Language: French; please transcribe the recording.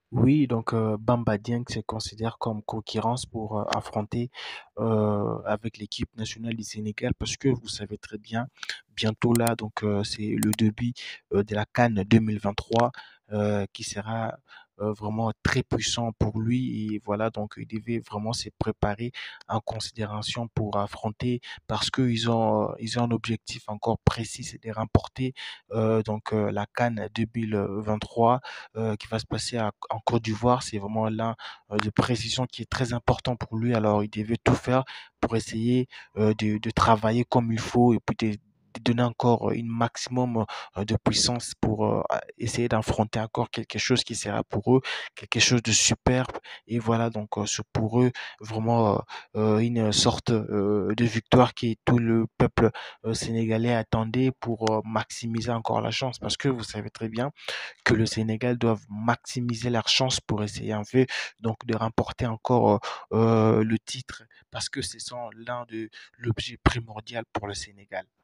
Oui, donc Bamba Dieng se considère comme concurrence pour affronter avec l'équipe nationale du Sénégal parce que vous savez très bien, bientôt là, donc c'est le début de la CAN 2023 qui sera vraiment très puissant pour lui et voilà, donc il devait vraiment se préparer en considération pour affronter parce qu'ils ont un objectif encore précis, c'est de remporter la CAN 2023 qui va se passer en Côte d'Ivoire. C'est vraiment l'un de précision qui est très important pour lui. Alors, il devait tout faire pour essayer de travailler comme il faut et puis de donner encore une maximum de puissance pour essayer d'affronter encore quelque chose qui sera pour eux quelque chose de superbe et voilà donc c'est pour eux vraiment une sorte de victoire qui tout le peuple sénégalais attendait pour maximiser encore la chance parce que vous savez très bien que le Sénégal doivent maximiser leurs chances pour essayer un peu donc de remporter encore le titre parce que c'est l'un de l'objet primordial pour le Sénégal.